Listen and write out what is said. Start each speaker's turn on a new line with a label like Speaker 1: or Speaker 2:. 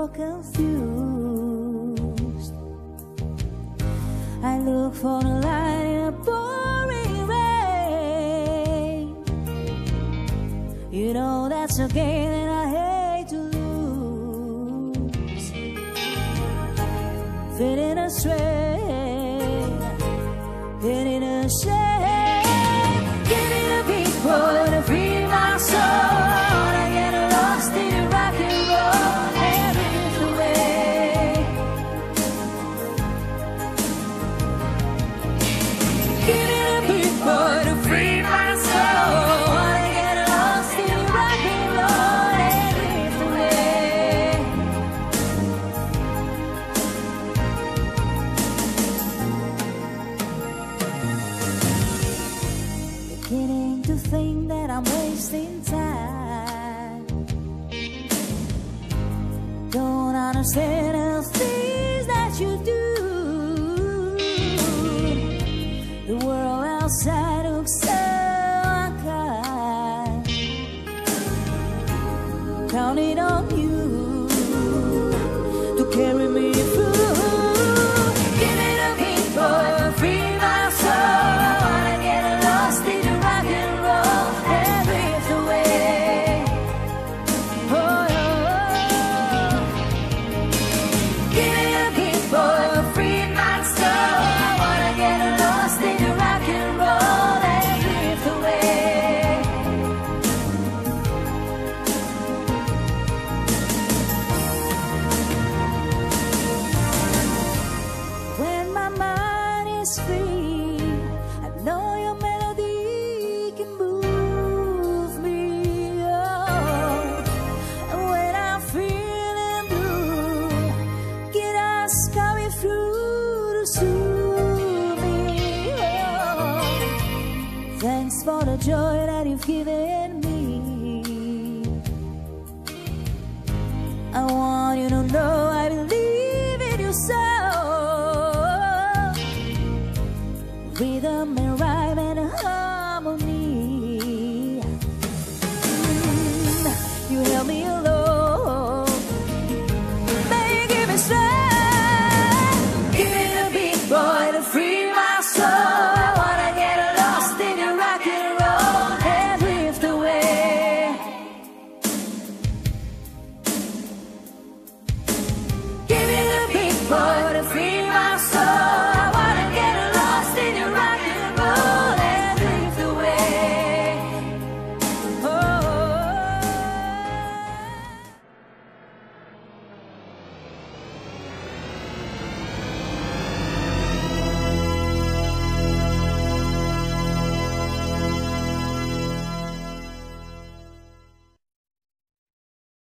Speaker 1: more confused. I look for the light in a pouring rain. You know that's a game that I hate to lose. Feeling astray, feeling ashamed. Give me the people to free my soul. I get lost in rock and roll and drift away. Give me the people to free my soul. I get lost in rock and roll and drift away. Beginning to think that I'm wasting time. Don't understand the things that you do. The world outside looks so unkind. Counting on you to carry me through. Give me the people, free my soul. I get lost in the rock and roll and drift away. Oh, oh, oh. Give me the people, free my soul. I wanna get lost in the rock and roll and drift away. When my mind is free, I know your melody can move me. Oh, and when I'm feeling blue, get us coming through to soothe me. Oh, thanks for the joy that you've given